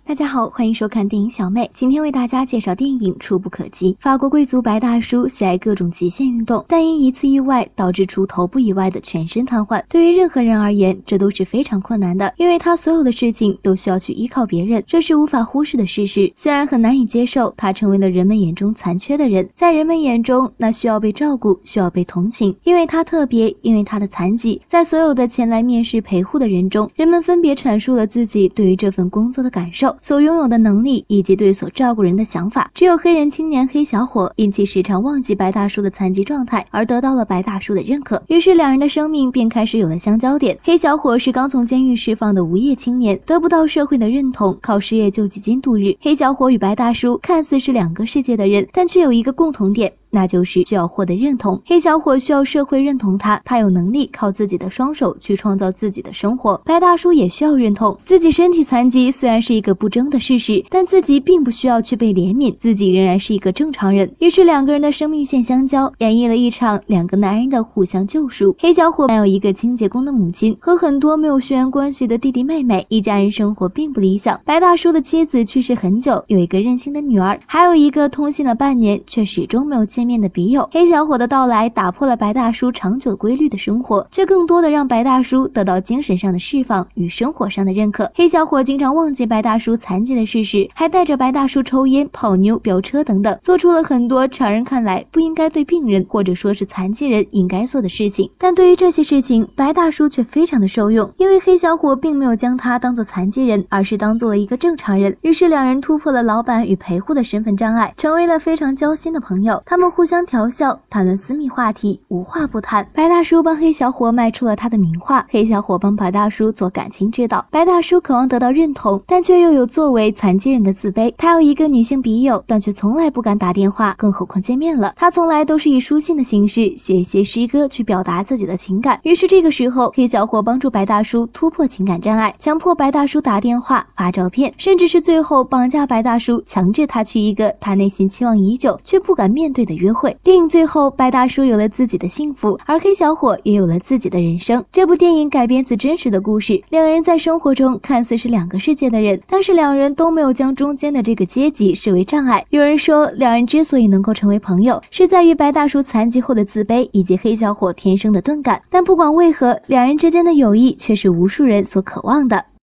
大家好，欢迎收看电影小妹。今天为大家介绍电影《触不可及》。法国贵族白大叔喜爱各种极限运动，但因一次意外导致除头部以外的全身瘫痪。对于任何人而言，这都是非常困难的，因为他所有的事情都需要去依靠别人，这是无法忽视的事实。虽然很难以接受，他成为了人们眼中残缺的人，在人们眼中，那需要被照顾，需要被同情，因为他特别，因为他的残疾。在所有的前来面试陪护的人中，人们分别阐述了自己对于这份工作的感受，所拥有的能力以及对所照顾人的想法。只有黑人青年黑小伙因其时常忘记白大叔的残疾状态而得到了白大叔的认可，于是两人的生命便开始有了相交点。黑小伙是刚从监狱释放的无业青年，得不到社会的认同，靠失业救济金度日。黑小伙与白大叔看似是两个世界的人，但却有一个共同点，那就是需要获得认同。黑小伙需要社会认同他有能力靠自己的双手去创造自己的生活。白大叔也需要认同自己身体残疾虽然是一个不争的事实，但自己并不需要去被怜悯，自己仍然是一个正常人。于是两个人的生命线相交，演绎了一场两个男人的互相救赎。黑小伙还有一个清洁工的母亲和很多没有血缘关系的弟弟妹妹，一家人生活并不理想。白大叔的妻子去世很久，有一个任性的女儿，还有一个通信了半年却始终没有见面的笔友。黑小伙的到来打破了白大叔长久规律的生活，却更多的让白大叔得到精神上的释放与生活上的认可。黑小伙经常忘记白大叔残疾的事实，还带着白大叔抽烟、泡妞、飙车等等，做出了很多常人看来不应该对病人或者说是残疾人应该做的事情。但对于这些事情，白大叔却非常的受用，因为黑小伙并没有将他当作残疾人，而是当做了一个正常人。于是两人突破了老板与陪护的身份障碍，成为了非常交心的朋友。他们互相调笑，谈论私密话题，无话不谈。白大叔帮黑小伙卖出了他的名画，黑小伙帮白大叔做感情指导。白大叔渴望得到认同，但却又有作为残疾人的自卑。他有一个女性笔友，但却从来不敢打电话，更何况见面了。他从来都是以书信的形式写一些诗歌去表达自己的情感。于是这个时候，黑小伙帮助白大叔突破情感障碍，强迫白大叔打电话、发照片，甚至是最后绑架白大叔，强制他去一个他内心期望已久却不敢面对的约会。电影最后，白大叔有了自己的幸福，而黑小伙也有了自己的人生。这部电影改编自真实的故事，两人在生活中看似是两个世界的人，但是两人都没有将中间的这个阶级视为障碍。有人说，两人之所以能够成为朋友，是在于白大叔残疾后的自卑以及黑小伙天生的钝感，但不管为何，两人之间的友谊却是无数人所渴望的。